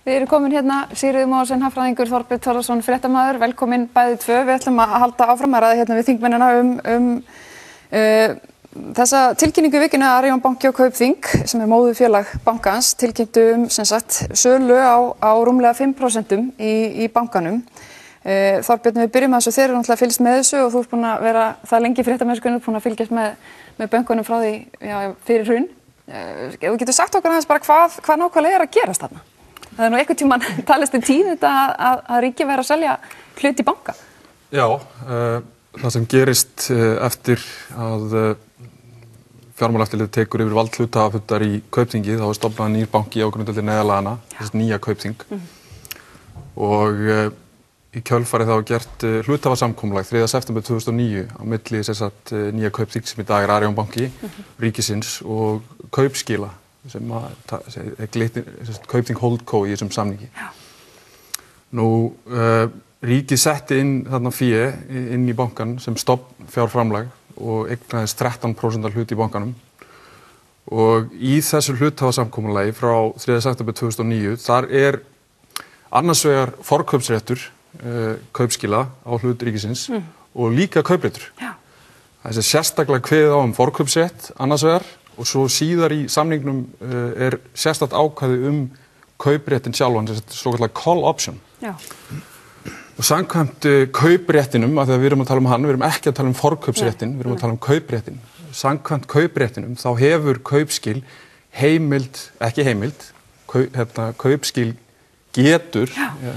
Við erum komin hérna, Sigríður Mósen, hagfræðingur, Þorbjörn Þórðarson, fréttamaður, velkomin bæði tvö. Við ætlum að halda áfram að ræða hérna við þingmennina þessa tilkynningu í vikinu að Arion banki og Kaupþing, sem móðurfélag bankans, tilkynntu sem sagt sölu á rúmlega 5% í bankanum. Þorbjörn, við byrjum að þessu, þeir eru náttúrulega fylgst með þessu og þú ert búin að vera það lengi í fréttamennskunni, búin að fylgjast með bönkunum frá því fyrir hrun. Þú getur sagt okkur aðeins bara hvað nákvæmlega að gerast þarna? Það nú einhvern tímann talist tíð þetta að ríkið væri að selja hlut í banka. Já, það sem gerist eftir að fjármálaeftirlitið tekur yfir vald hluthafafundar í Kaupþingi, þá stofnað nýr banki á grundvelli neyðarlaganna, þessi nýja Kaupþing. Og í kjölfarið þá gert hluthafasamkomulag 3. september 2009 á milli nýja Kaupþing sem í dag Arion banki, ríkisins og Kaupskila sem Kaupþing Holdco í þessum samningi. Nú, ríkið setti inn þarna fé inn í bankan sem stofnfjárframlag og eignaðist 13% hlut í bankanum. Og í þessu hluthafasamkomulagi frá 3. september 2009, þar annars vegar forkaupsréttur Kaupskila á hlut ríkisins og líka kaupréttur. Það sérstaklega kveðið á forkaupsrétt annars vegar og svo síðar í samningnum sérstakt ákvæði kaupréttin sjálfan, svokallaða call option. Já. Og samkvæmt kaupréttinum, af því að við erum að tala hann, við erum ekki að tala forkaupsréttin, við erum að tala kaupréttin. Samkvæmt kaupréttinum þá hefur Kaupskil Kaupskil getur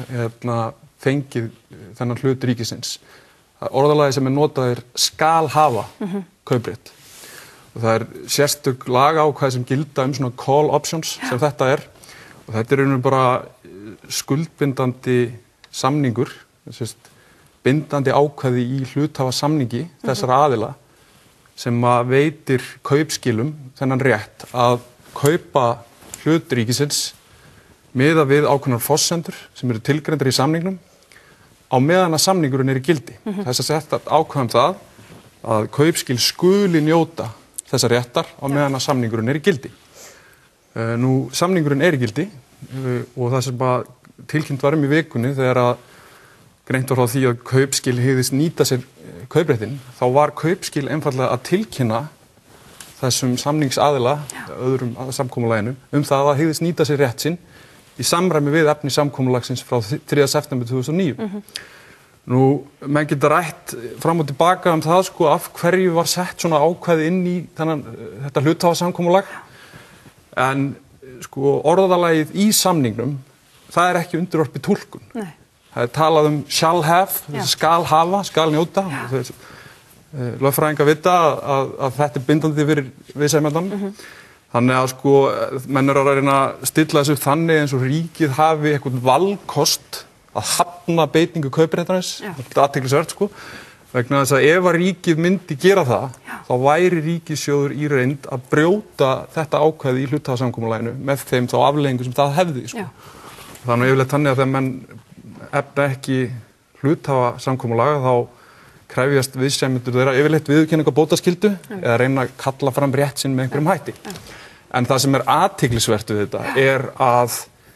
fengið þennan hlut ríkisins. Orðalagi sem notað skal hafa kauprétt. Og það sérstök lagaákvæði sem gilda svona call options sem þetta og þetta bara skuldbindandi samningur, bindandi ákvæði í hluthafasamningi þessara aðila sem veitir Kaupskilum þennan rétt að kaupa hlut ríkisins miðað við ákveðnar forsendur sem eru tilgreindar í samningnum á meðan að samningurinn í gildi. Þess að þetta ákvæðum það að Kaupskil skuli njóta þessa réttar á meðan að samningurinn í gildi. Nú, samningurinn í gildi og það sem tilkynnt var í vikunni þegar að greint var frá því að Kaupskil hygðist nýta sér kaupréttinn, þá var Kaupskil einfaldlega að tilkynna þessum samningsaðila, öðrum samkomulaginu, það að hygðist nýta sér rétt sinn í samræmi við efni samkomulagsins frá 3. september 2009. Nú, menn geta rætt fram og tilbaka það af hverju var sett svona ákvæði inn í þetta hluthafasamkomulag, en orðalagið í samningnum það ekki undirorpið túlkun. Nei. Það talað shall have, skal hafa, skal njóta. Lögfræðingar vita að þetta bindandi fyrir viðsemjandann. Þannig að menn að reyna að stilla þessu þannig eins og ríkið hafi eitthvað valkost að hafna beitingu kaupréttarins. Þetta athyglisvert vegna þess að ef að ríkið myndi gera það, þá væri ríkissjóður í reynd að brjóta þetta ákvæði í hluthafasamkomulaginu með þeim þá afleiðingum sem það hefði. Þannig yfirleitt þannig að þegar menn efna ekki hluthafasamkomulag þá krefjast viðsemjendur þeirra yfirleitt viðurkenningu á bótaskyldu eða reyna að kalla fram rétt sinn með einhverjum hætti. En það sem athyglisvert við þetta að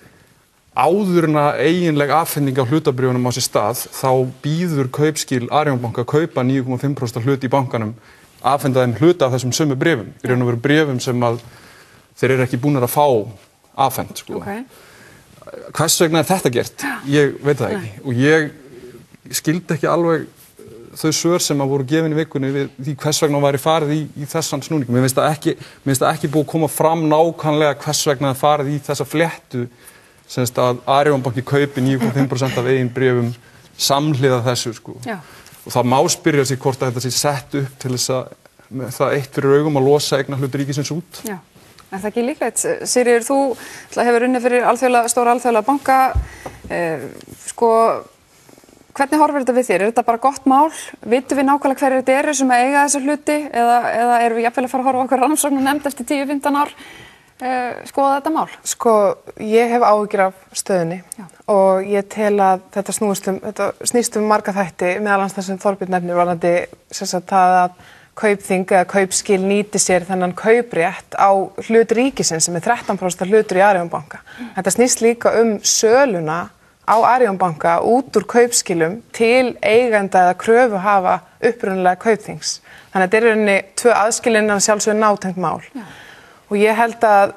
áður en að eiginleg afhending á hlutabréfunum á sér stað þá býður Kaupskil Arion banka að kaupa 9,5% hlut í bankanum, afhenda þeim hluta af þessum sömu bréfum. Í raun og veru bréfum sem að þeir eru ekki búnir að fá afhent. Hvers vegna þetta gert? Ég veit það ekki. Og ég skildi ekki alveg þau svör sem voru gefin í vikunni við því hvers vegna væri farið í þessan snúning. Mér finnst það ekki búið að koma fram nákvæmlega hvers vegna það farið í þessa fléttu að Arion banki kaupi 9,5% af eigin bréfum samhliða þessu. Og það má spyrja sig hvort að þetta sé sett upp til þess að það eitt fyrir augum að losa eignarhlut ríkisins út. Já. Er það ekki líklegt? Sigríður, þú hefur unnið fyrir stóra alþjóðlega banka. Hvernig horfir þetta við þér? Er þetta bara gott mál? Vitum við nákvæmlega hverjir þetta sem eiga þessa hluti? Eða erum við jafnvel að fara að horfa okkur rannsóknarnefnd eftir 10-15 ár? Skoða þetta mál? Ég hef áhyggjur af stöðunni og ég tel að þetta snýst marga þætti, meðal annars það sem Þorbjörn nefnir varðandi það að Kaupþing eða Kaupskil nýti sér þennan kauprétt á hlut ríkisins sem 13% hlutur í Arion banka. Þetta snýst líka söluna á Arion banka út úr Kaupskilum til eigenda eða kröfuhafa upprunalega Kaupþings. Þannig að þetta rauninni 2 aðskilin en sjálfsögðu nátengt mál. Já. Og ég held að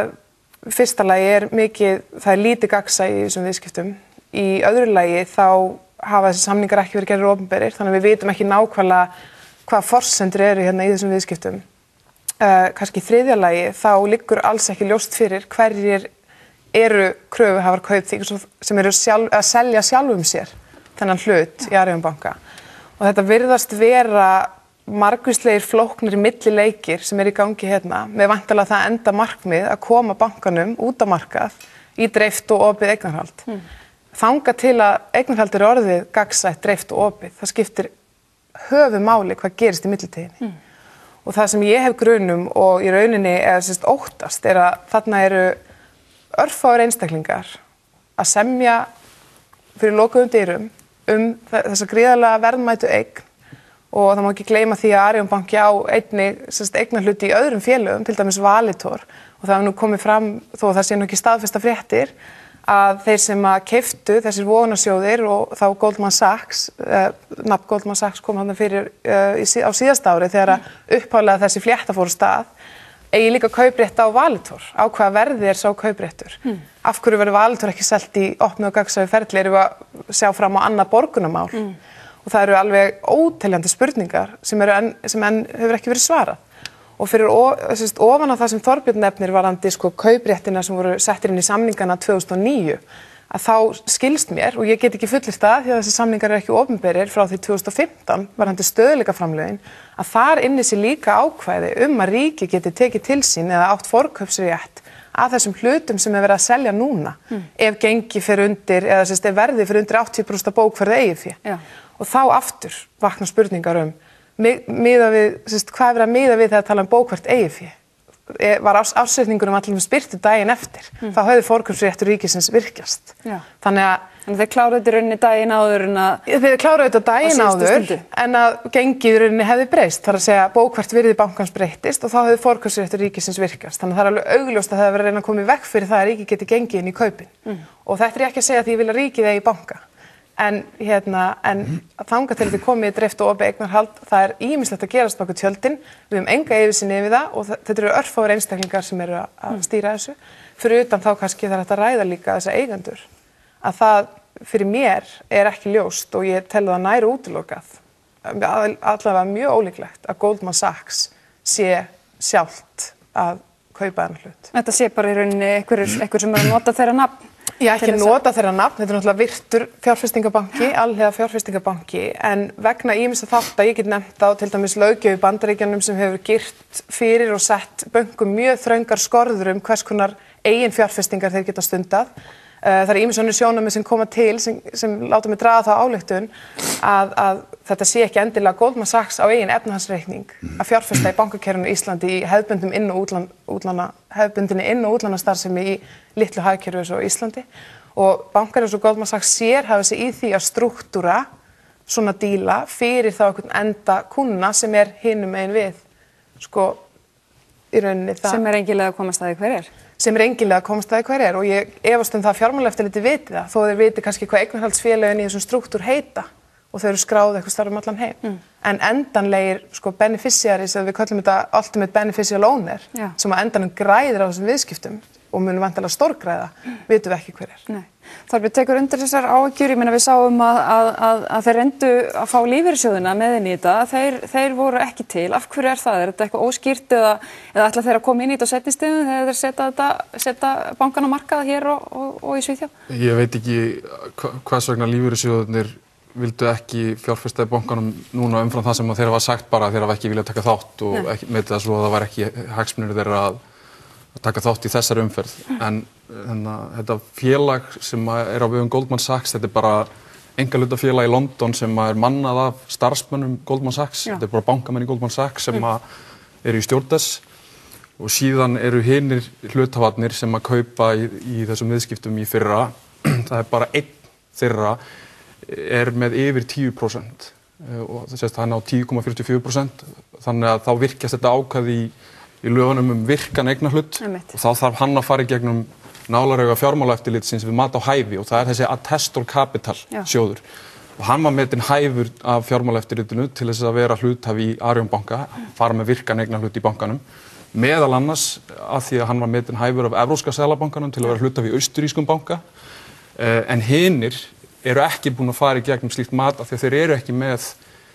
fyrsta lagi mikið, það lítið gagnsæi í þessum viðskiptum. Í öðru lagi þá hafa þessi samningar ekki verið gerðir opinberir, þannig að við vitum ekki nákvæmlega hvaða forsendur eru hérna í þessum viðskiptum. Kannski í þriðja lagi þá liggur alls ekki ljóst fyrir hverjir eru kröfuhafar Kaupþings sem eru að selja sjálfum sér þennan hlut í Arion banka. Og þetta virðast vera margvíslegir flóknir millileikir sem í gangi hérna með væntanlega það enda markmið að koma bankanum út á markað í dreift og opið eignarhald. Þangað til að eignarhald orðið gagnsætt, dreift og opið. Það skiptir höfuðmáli hvað gerist í millitíðinni. Og það sem ég hef grunum og í rauninni óttast að þarna eru örfáir einstaklingar að semja fyrir lokuðum dyrum þessa gríðarlega verðmætu eign. Og það má ekki gleyma því að Arion banki á eignarhluti í öðrum félögum, til dæmis Valitor. Og það nú komið fram, þó það sé nú ekki staðfesta fréttir, að þeir sem að keyptu þessir vogunarsjóðir og þá Goldman Sachs, nafn Goldman Sachs kom hann fyrir á síðasta ári þegar upphaflega þessi flétta fór af stað, eigi líka kauprétt á Valitor. Á hvaða verði sá kaupréttur? Af hverju verður Valitor ekki selt í opnu og gagnsæju ferli? Erum við að sjá fram á annað borgunarmál? Og það eru alveg óteljandi spurningar sem enn hefur ekki verið svarað. Og fyrir ofan á það sem Þorbjörn nefnir varðandi kaupréttina sem voru settir inn í samningana 2009, að þá skilst mér, og ég get ekki fullyrt það því að þessi samningar eru ekki opinberir frá því 2015 varðandi stöðugleikaframlögin, að þar inni sé líka ákvæði að ríki geti tekið til sín eða átt forkaupsrétt að þessum hlutum sem verið að selja núna, ef gengi fyrir undir, eða ef verði fyrir undir 80% bókfærðu eigið fé. Og þá aftur vakna spurningar hvað verið að miða við þegar tala bókfært eigið fé? Var ársreikningunum allir spyrtu daginn eftir, þá hefði forkaupsréttur ríkisins virkjast. Þannig að þeir kláruðu þetta rauninni daginn áður en að... Þeir kláruðu þetta daginn áður en að gengið rauninni hefði breyst. Það að segja bókfært virði bankans breyttist og þá hefði forkaupsréttur ríkisins virkjast. Þannig að það alveg augljóst að það hefði verið að reyna að koma í veg fyrir það að ríkið geti gengið inn í kaupin. Og þetta ekki að segja því ég vil að ríkið eigi banka. En þangað til þetta komið í dreift og opið eignarhald, það ýmislegt að gerast bak við tjöldin, við höfum enga yfirsýn yfir það og þetta eru örfáir einstaklingar sem eru að stýra þessu. Fyrir utan þá kannski það að ræða líka þessa eigendur. Að það fyrir mér ekki ljóst og ég tel það nær útilokað, allavega mjög ólíklegt að Goldman Sachs sé sjálft að kaupa þennan hlut. Þetta sé bara í rauninni einhver sem er að nota þeirra nafn? Já, ekki nota þeirra nafn, þetta náttúrulega virtur fjárfestingabanki, alhliða fjárfestingabanki, en vegna ýmissa þátta, ég get nefnt á til dæmis löggjöf í Bandaríkjunum sem hefur girt fyrir og sett bönkum mjög þröngar skorður hvers konar eigin fjárfestingar þeir geta stundað. Það ýmis önnur sjónarmið sem koma til sem láta mig draga þá ályktun að þetta sé ekki endilega Goldman Sachs á eigin efnahagsreikning að fjárfesta í bankakerfinu í Íslandi í hefðbundinni inn- og útlánastarfsemi í litlu hagkerfi eins og Íslandi og bankar eins og Goldman Sachs sérhæfa sig í því að strúktúra svona díla fyrir þá einhvern enda kúnna sem hinum megin við í rauninni það sem engilega að komast að því hver sem engilega að komast að því hver og ég efast það að fjármálaeftirlitið viti það þó þeir viti kannski hvað eignarhaldsfélögin í þessum strúktúr heita og þau eru skráð eitthvað starf allan heim. En endanlegir beneficiaries, eða við köllum þetta ultimate beneficial owner, sem að endanum græðir á þessum viðskiptum og munum vantilega stórgræða, vitum við ekki hver Nei. Þorbjörn tekur undir þessar áhyggjur, ég meina við sáum að þeir reyndu að fá lífeyrissjóðina með inn í þetta, þeir voru ekki til. Af hverju það? Þetta eitthvað óskýrt eða ætla þeir að koma inn í þetta á seinni stigum þegar þeir setja bankan á markað hér og í Svíþjóð? Ég veit ekki hvers vegna lífeyrissjóðirnir vildu ekki fjárfesta í bankanum núna umfram það sem þeir hafa sagt bara þeir hafa ekki viljað taka þátt og með það svo að það var ekki hagsmunir þeirra að taka þátt í þessari umferð. En þetta félag sem á vegum Goldman Sachs, þetta bara einkahlutafélag í London sem mannað af starfsmönnum Goldman Sachs. Þetta bara bankamenn í Goldman Sachs sem eru í stjórn þess og síðan eru hinir hluthafarnir sem kaupa í þessum viðskiptum í fyrra. Það bara einn þeirra með yfir 10% og þess að hann á 10,44%, þannig að þá virkjast þetta ákvæði í lögunum virkan eignarhlut og þá þarf hann að fara í gegnum nálarauga fjármálaeftirlitsins við mat á hæfi og það þessi attestor capital sjóður og hann var metinn hæfur af fjármálaeftirlitinu til þess að vera hluthafi í Arion banka, fara með virkan eignarhlut í bankanum, meðal annars af því að hann var metinn hæfur af Evrópska seðlabankanum til að vera hluthafi í austurískum banka, en hinir eru ekki búin að fara í gegnum slíkt mat af því að þeir eru ekki með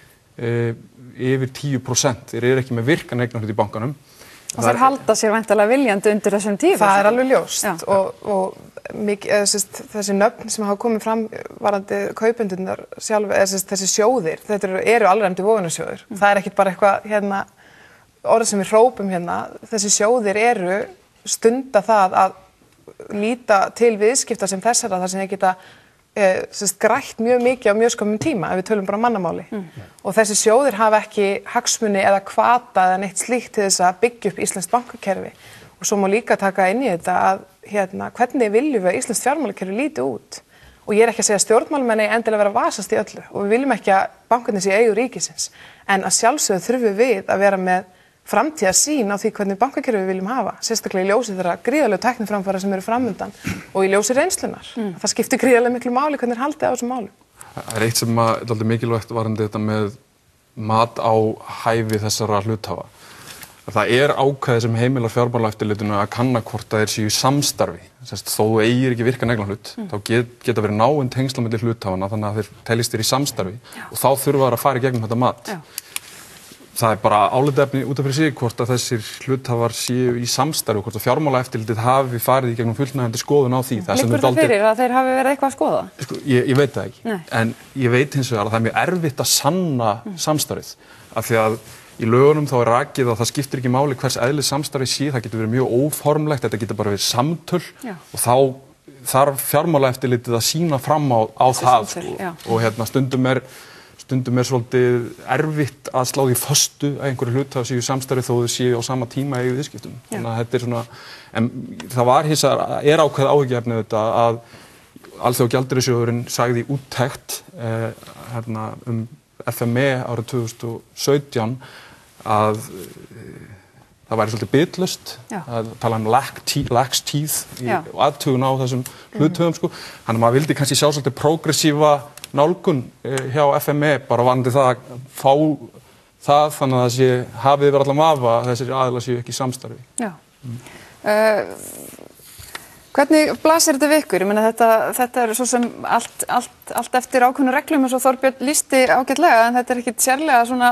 yfir 10%, þeir eru ekki með virkan eignarhlut í bankanum. Og þeir halda sér væntanlega viljandi undir þessum 10%. Það alveg ljóst og þessi nöfn sem hafa komið fram varðandi kaupendurnar sjálf, þessi sjóðir, þetta eru alræmdi vogunarsjóðir. Það ekkert bara eitthvað orð sem við hrópum þessi sjóðir eru stunda það að líta til viðskipta sem þessara þar sem þeir geta grætt mjög mikið á mjög skömmum tíma ef við tölum bara mannamáli og þessi sjóðir hafa ekki hagsmuni eða hvata eða neitt slíkt til þess að byggja upp íslenskt bankakerfi og svo má líka taka inn í þetta að hvernig viljum við að íslenskt fjármálakerfi líti út og ég ekki að segja stjórnmálamenn eigi endilega vera að vasast í öllu og við viljum ekki að bankarnir sé í eigu ríkisins en að sjálfsögðu þurfum við að vera með framtíðarsýn á því hvernig bankakerfi við viljum hafa, sérstaklega í ljósi þeirra gríðarlegu tækniframfara sem eru framundan og í ljósi reynslunar. Það skiptir gríðarlega miklu máli hvernig haldið á þessum málum. Það eitt sem er dálítið mikilvægt varðandi þetta með mat á hæfi þessara hluthafa. Það ákvæði sem heimilar fjármálaeftirlitinu að kanna hvort þeir séu í samstarfi. Þó þú eigir ekki virkan eignarhlut, þá geta verið náin tengsl á milli hluthafana þannig að þeir teljist þér í samstarfi og þá þurfa þeir að fara í gegnum þetta mat. Það bara álitaefni út af fyrir sig hvort að þessir hluthafar séu í samstarfi og hvort að fjármálaeftirlitið hafi farið í gegnum fullnægjandi skoðun á því. Liggur það fyrir að þeir hafi verið eitthvað að skoða? Sko, ég veit það ekki. Nei. En ég veit hins vegar að það mjög erfitt að sanna samstarfið. Af því að í lögunum þá rakið að það skiptir ekki máli hvers eðlis samstarfið sé, það getur verið mjög óformlegt, þetta getur bara verið samtöl og þá þarf fjármálaeftirlitið að sýna fram á það og stundum svolítið erfitt að slá því föstu að einhverju hluthafar séu í samstarfi þó þau séu á sama tíma í viðskiptum. Þannig að þetta er svona, en það ákveðið áhyggjuefni þetta að Alþjóðagjaldeyrissjóðurinn sagði í úttekt FME árið 2017 að það væri svolítið bitlaust að tala lax teeth og athugun á þessum hluthöfum sko. Þannig að maður vildi kannski sjá svolítið progressífa nálgun hjá FME bara varðandi það að fá það þannig að það hafið verið allan vafa að þessir aðilar séu ekki í samstarfi. Já. Hvernig blasir þetta við ykkur? Ég meina þetta er svo sem allt eftir ákveðnum reglum eins og Þorbjörn lýsti ágætlega en þetta er ekkit sérlega svona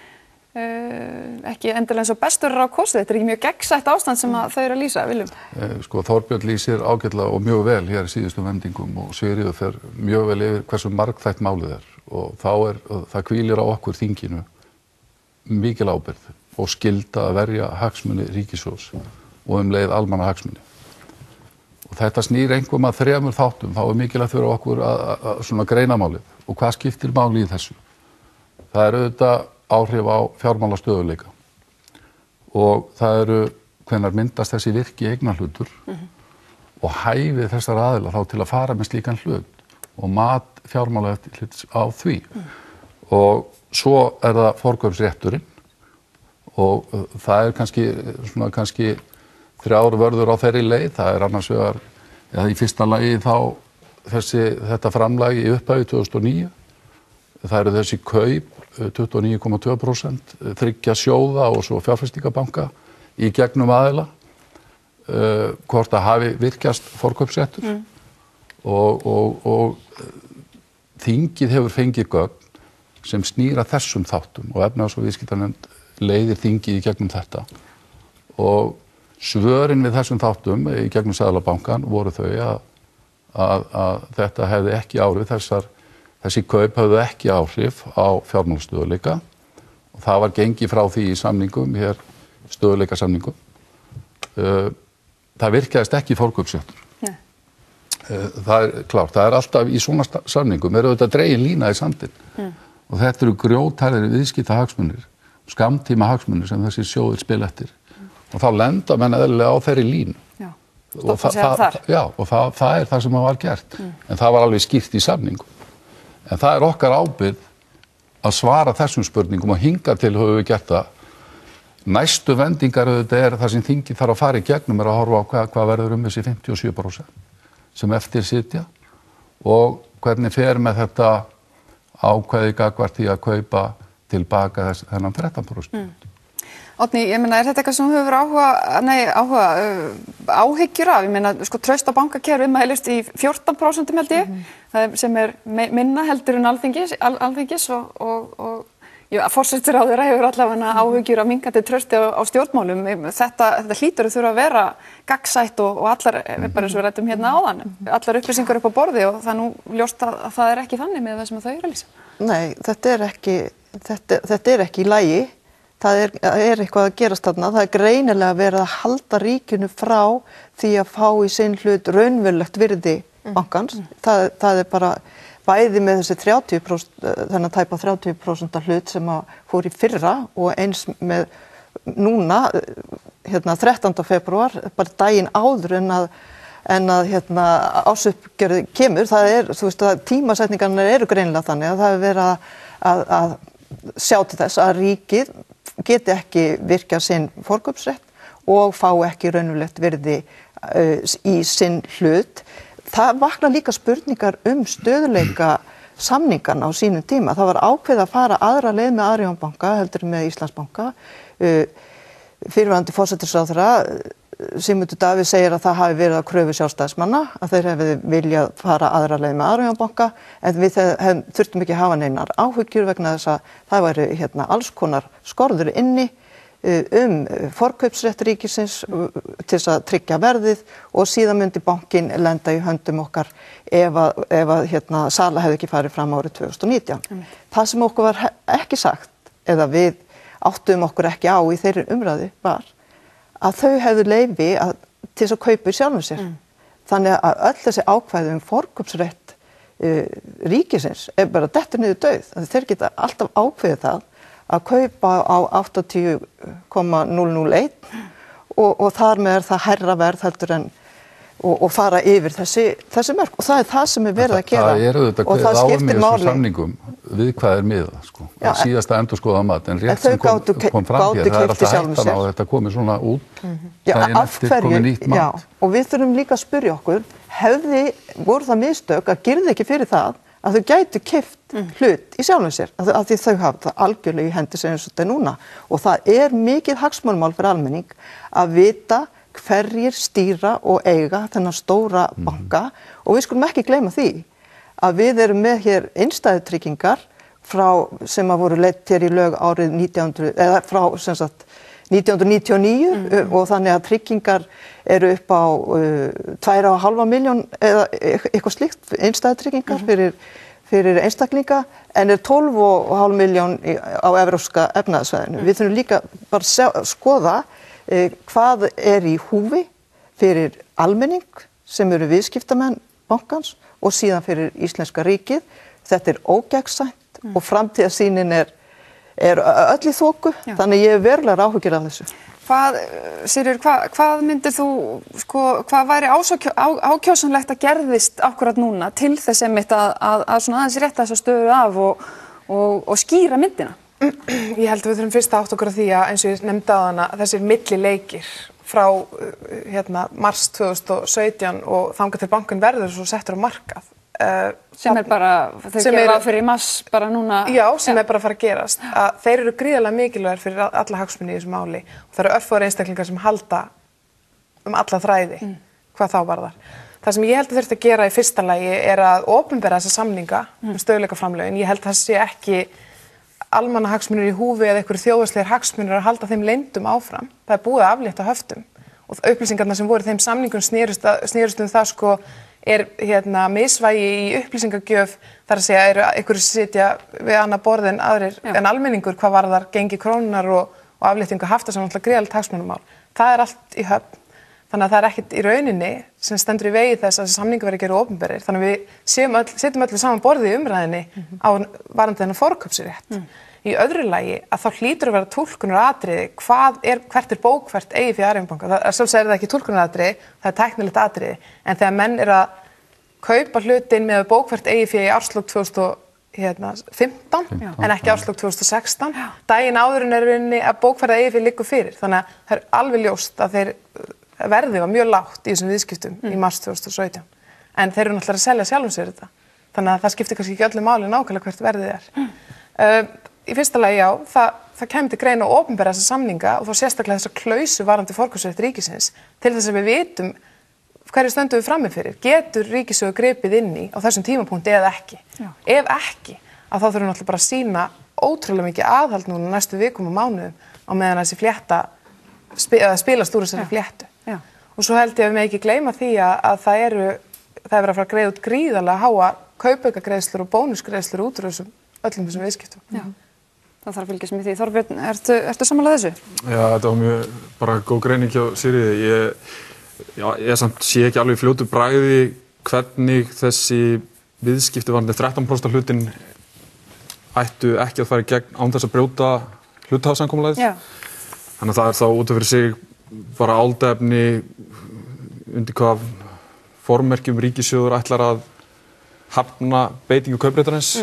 ekki endilega eins og bestur á kosið, þetta er ekki mjög gegnsætt ástand sem þau eru að lýsa, Viljum. Sko Þorbjörn lýsir ágætlega og mjög vel hér í síðustu vendingum og Sigríður fer mjög vel yfir hversu margþætt málið og það hvílir á okkur þinginu mikil ábyrgð og skylda að verja hagsmuni ríkissjóðs og leið almanna hagsmuni. Og þetta snýr einhverjum að 3 þáttum, þá mikilvægt fyrir okkur að svona greina málið og hvað skiptir máli í þessu. Það auðvitað áhrif á fjármálastöðugleika og það hvenær myndast þessi virki eignarhlutur og hæfi þessar aðila þá til að fara með slíkan hlut og mat fjármálaeftirlits á því og svo það forkaupsrétturinn og það kannski 3 vörður á þeirri leið, það annars vegar í fyrsta lagi þá þetta framlag í upphafi 2009 það þessi kaup 29,2%, 3 sjóða og svo fjárfestingabanka í gegnum aðila, hvort að hafi virkjast forkaupsréttur og þingið hefur fengið gögn sem snýra þessum þáttum og efnahags- og viðskiptanefnd leiðir þingið í gegnum þetta og svörin við þessum þáttum í gegnum Seðlabankann voru þau að þetta hefði ekki áhrif þessi kaup höfðu ekki áhrif á fjármálastöðugleika og það var gengið frá því í samningum, hér stöðugleikasamningum. Það virkaðist ekki forkaupsréttur. Það klárt, það alltaf í svona samningum auðvitað dregin lína í sandinn og þetta eru grjótharðir viðskiptahagsmunir, skammtímahagsmunir sem þessi sjóðir spila eftir og þá lenda menn eðlilega á þeirri línu. Og það það sem var gert, en það var alveg skýrt í samningum. En það okkar ábyrgð að svara þessum spurningum og hingað til höfum við gert það. Næstu vendingar auðvitað það sem þingið þarf að fara í gegnum að horfa á hvað verður þessi 57% sem eftir sitja og hvernig fer með þetta ákvæði gagnvart því að kaupa tilbaka þennan 13%. Árni, ég meina, þetta eitthvað sem þú hefur áhyggjur af? Ég meina, sko, traust á bankakerfi mælist í 14% held ég, það sem minna heldur en alþingis og forsætisráðherra hefur allavega áhyggjur af minnkandi trausti á stjórnmálum. Þetta hlýtur að þurfa að vera gagnsætt og allar, bara eins og við ræddum hérna áðan, allar upplýsingar upp á borði og það er nú ljóst að það er ekki þannig með það sem þau eru að lýsa. Nei, þetta er ekki í lagi. Það er eitthvað að gerast þarna. Það er greinilega verið að halda ríkinu frá því að fá í sinn hlut raunverulegt virði bankans. Það er bara bæði með þessi 30%, þennan tæpa 30% hlut sem fór í fyrra og eins með núna, 13. febrúar, bara daginn áður en að ásuppgjörið kemur. Það er, þú veist, að tímasetningarnir eru greinilega þannig að það er verið að sjá til þess að ríkið geti ekki virkað sinn forkaupsrétt og fá ekki raunverulegt virði í sinn hlut. Það vakna líka spurningar stöðuleika samningarna á sínum tíma. Það var ákveðið að fara aðra leið með Arion banka heldur með Íslandsbanka. Fyrrverandi forsætisráðherra Sigmundur Davíð segir að það hafi verið að kröfu sjálfstæðismanna, að þeir hefði viljað fara aðra leið með Arion banka, en við þurftum ekki að hafa neinar áhyggjur vegna þess að það væri alls konar skorður inni forkaupsrétt ríkisins til þess að tryggja verðið og síðan myndi bankinn lenda í höndum okkar ef að sala hefði ekki farið fram árið 2019. Það sem okkur var ekki sagt eða við áttum okkur ekki á í þeirri umræðu var að þau hefðu leyfi til þess að kaupa í sjálfum sér. Þannig að öll þessi ákvæði forkaupsrétt ríkisins er bara dettur niður dauð. Þeir geta alltaf ákveðið það að kaupa á 80,001 og þar með það hærra verð heldur en og fara yfir þessi mörk og það er það sem verið að gera og það skiptir máli. Samningum við hvað miðað sko. Síðasta endurskoða mat en rétt sem kom fram hér það alltaf hættan á að þetta komi svona út daginn eftir komið nýtt mat. Já, og við þurfum líka að spyrja okkur voru það mistök að girða ekki fyrir það að þau gætu keypt hlut í sjálfum sér af því þau hafa það algjörlega í hendi sem eins og þetta núna og það er mikið hagsmunamál fyrir almenning að vita hverjir stýra og eiga þennan stóra banka og við skulum ekki gleyma því að við erum með hér innstæðutryggingar sem voru leidd hér í lög árið 1999 og þannig að tryggingar eru upp á 2,5 milljón eða eitthvað slíkt innstæðutryggingar fyrir einstaklinga en 12,5 milljón á evrópska efnahagssvæðinu. Við þurfum líka bara að skoða hvað er í húfi fyrir almenning sem eru viðskiptamenn bankans og síðan fyrir íslenska ríkið. Þetta er ógegnsætt og framtíðarsýnin er öll í þoku, þannig ég verulega áhyggjur af þessu. Sigríður, hvað myndir þú, hvað væri ákjósanlegt að gerðist akkúrat núna til þess einmitt að svona aðeins rétta þessa stöðu af og skýra myndina? Ég held að við þurfum fyrst að átta okkur á því að eins og ég nefndi á hana þessir millileikir frá mars 2017 og þangað til bankinn verður svo settur á markað. Sem bara, þau gera ráð fyrir mars bara núna. Já, sem er bara að fara að gerast. Þeir eru gríðarlega mikilvægir fyrir alla hagsmuni í þessu máli og það eru örfáir einstaklingar sem halda alla þræði hvað þá varðar. Það sem ég held að þurfti að gera í fyrsta lagi er að opinbera þessa samninga stöðugleikaframlögin. Ég held að það sé ekki almannahagsmunir í húfi eða einhverjir þjóðhagslegir hagsmunir að halda þeim leyndum áfram. Það er búið að aflétta höftum og upplýsingarnar sem voru í þeim samningum snerust það misvægi í upplýsingagjöf þar að segja eru einhverjir sitja við annað borð en aðrir en almenningur hvað varðar gengi krónunar og afléttingu hafta sem náttúrulega gríðarlegt hagsmunamál. Það er allt í höfn. Þannig að það er ekkert í rauninni sem stendur í vegi þess að þessi samningur verði gerð opinberir. Þannig að við setjum öll saman borðið í umræðinni á varðandi þennan forkaupsrétt. Í öðru lagi að þá hlýtur að vera túlkunaratriði hvert er bókfært eigið fyrir Arion banka. Sjálfsagt er það ekki túlkunaratriði, það er tæknilegt atriði. En þegar menn eru að kaupa hlutin með bókfært eigið fyrir í árslok 15 en ekki árslok 2016. Daginn áðurinn rauninni að bókfærða eigið fyrir liggur fyrir. Þannig að það er alveg ljóst að þeir verðið var mjög lágt í þessum viðskiptum í mars 2017. En þeir eru náttúrulega að selja sjálfum sér þetta. Þannig að það skiptir kannski ekki öllu máli nákvæmlega hvert verðið Í fyrsta lagi já, það kemur til greina að opinbera þessa samninga og þá sérstaklega þessa klausu varðandi forkaupsrétt ríkisins til þess að við vitum hverju stöndum við frammi fyrir. Getur ríkissjóður gripið inn í á þessum tímapunkti eða ekki? Já. Ef ekki, að þá þurfum við náttúrulega bara að sýna ótrúlega mikið aðhald núna næstu vikum og mánuðum á meðan þessi flétta spilast úr þessari fléttu. Já. Og svo held ég að við ekki gleyma því að það er verið að fara að greiða út gríðarlega háa kaupaukagreiðslur og bónusgreiðslur út úr öllum þessum viðskiptum. Já. Það þarf að fylgjast með því. Þorbjörn, ertu sammála þessu? Já, þetta var mjög bara góð greining hjá Sigríði. Ég samt sé ekki alveg í fljótu bragði hvernig þessi viðskipti varðandi 13% hlutin ættu ekki að fara í gegn án þess að brjóta hluthafasamkomulagið. Þannig að það er þá út af fyrir sig bara álitaefni undir hvað formerkjum ríkissjóður ætlar að hafna beitingu kaupréttarins.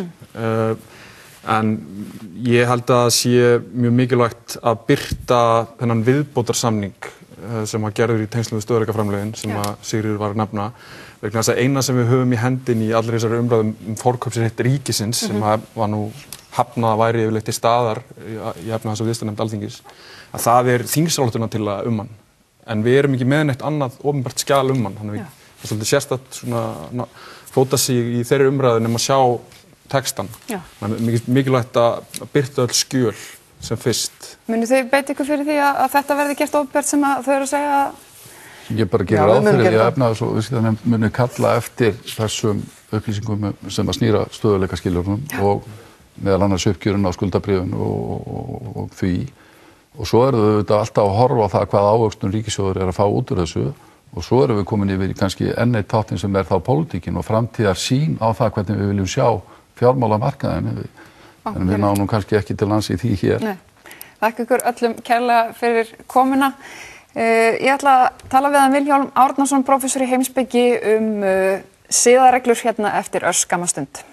En ég held að það sé mjög mikilvægt að birta þennan viðbótarsamning sem að gerður í tengslum við stöðugleikaframlögin sem að Sigríður var að nefna. Vegna þess að eina sem við höfum í hendin í allri þessari umræðum forkaupsrétt ríkisins sem var nú hafnað að væri yfirleitt til staðar í efnahags- og viðskiptanefnd Alþingis, að það er þingsályktunartillaga hann. En við erum ekki með neitt annað opinbert skjal hann. Þannig að það er svolítið sérstakt svona fóta sig í þeirri umræðu nema að sjá textan. Þannig að mikilvægt að birta öll skjöl sem fyrst. Munu þið beita ykkur fyrir því að þetta verði gert opinbert sem að þau eru að segja að... Ég bara gerir ráð fyrir því að efnahags- og viðskiptanefnd muni kalla eftir þessum upplýsingum sem að snýra stöðugleikaskilyrðunum og meðal annars uppgjörun á skuldabréfum og því. Og svo eru þau auðvitað alltaf að horfa á það hvað ávöxtun ríkissjóður er að fá út úr þessu og svo erum við komin yfir í kannski enn eitt þáttinn sem er þá pólitíkin og framtíðar sýn á það hvernig við viljum sjá fjármálamarkaðinn. En við náum kannski ekki til lands í því hér. Nei. Þakka ykkur öllum kærlega fyrir komuna. Ég ætla að tala við Vilhjálm Árnason, prófessor í heimspeki siðareglur hérna eftir örskamma stund.